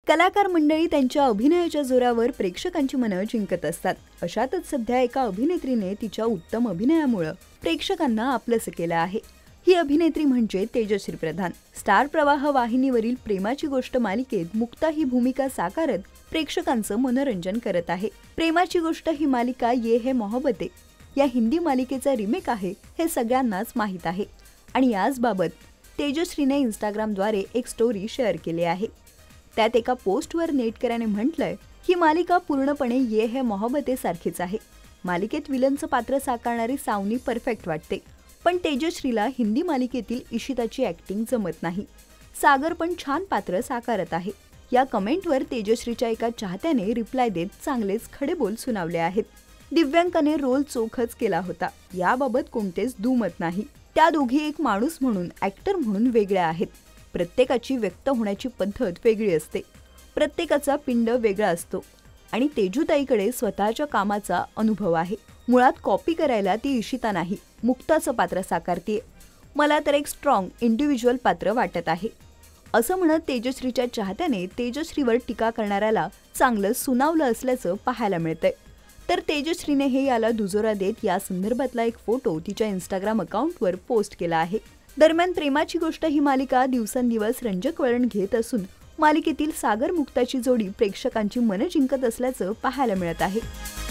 कलाकार मंडळी त्यांच्या अभिनयाच्या जोरावर प्रेक्षकांची मनं जिंकत असतात. अशातच सध्या एका अभिनेत्रीने तिच्या उत्तम अभिनयामुळे प्रेक्षकांना आपलंसं केलं आहे. ही अभिनेत्री म्हणजे तेजश्री प्रधान. स्टार प्रवाह वाहिनीवरील प्रेमाची गोष्ट मालिकेत मुक्ता ही भूमिका साकारत प्रेक्षकांचं मनोरंजन करत आहे. प्रेमाची गोष्ट ही मालिका ये है मोहब्बतें या हिंदी मालिकेचा रिमेक आहे हे सगळ्यांनाच माहीत आहे. आणि याचबाबत तेजश्रीने इंस्टाग्रामद्वारे एक स्टोरी शेअर केली आहे. त्यात एका पोस्टवर नेटकऱ्याने म्हटलंय, ही मालिका पूर्णपणे ये है मोहब्बतें सारखीच आहे. मालिकेत विलनचं पात्र साकारणारी सावनी परफेक्ट वाटते, पण तेजश्रीला हिंदी मालिकेतील इशिताची ॲक्टिंग जमत नाही. सागर पण छान पात्र साकारत आहे. या कमेंटवर तेजश्रीच्या एका चाहत्याने रिप्लाय देत चांगलेच खडे बोल सुनावले आहेत. दिव्यांकाने रोल चोखच केला होता, याबाबत कोणतेच दुमत नाही. त्या दोघी एक माणूस म्हणून ॲक्टर म्हणून वेगळ्या आहेत. प्रत्येकाची व्यक्त होण्याची पद्धत वेगळी असते. प्रत्येकाचा पिंड वेगळा असतो आणि तेजूताईकडे स्वतःच्या कामाचा अनुभव आहे. मुळात कॉपी करायला ती इशिता नाही, मुक्ताचं पात्र साकारतीये. मला तर एक स्ट्रॉंग इंडिव्हिज्युअल पात्र वाटत आहे, असं म्हणत तेजश्रीच्या चाहत्याने तेजश्रीवर टीका करणाऱ्याला चांगलं सुनावलं असल्याचं पाहायला मिळतंय. तर तेजश्रीने हे याला दुजोरा देत या संदर्भातला एक फोटो तिच्या इंस्टाग्राम अकाउंटवर पोस्ट केला आहे. दरम्यान प्रेमाची गोष्ट ही मालिका दिवसेंदिवस रंजक वळण घेत असून मालिकेतील सागर मुक्ताची जोडी प्रेक्षकांची मनं जिंकत असल्याचं पाहायला मिळत आहे.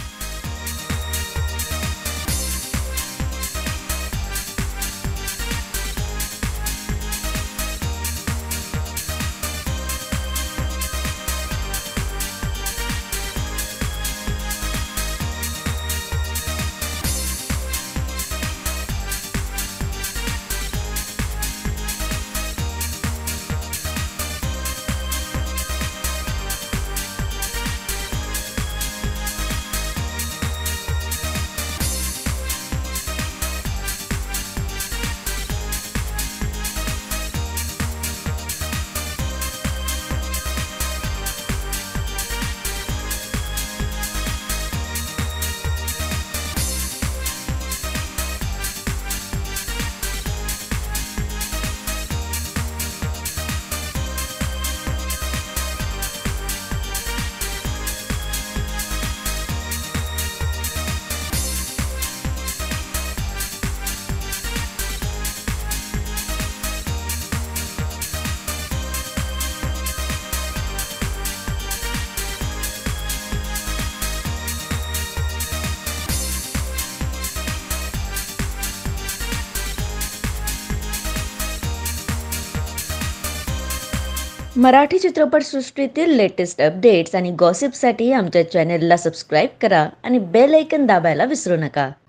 मराठी चित्रपटसृष्टीतील लेटेस्ट अपडेट्स आणि गॉसिपसाठी आमच्या चॅनेलला सबस्क्राईब करा आणि बेल आयकॉन दाबायला विसरू नका.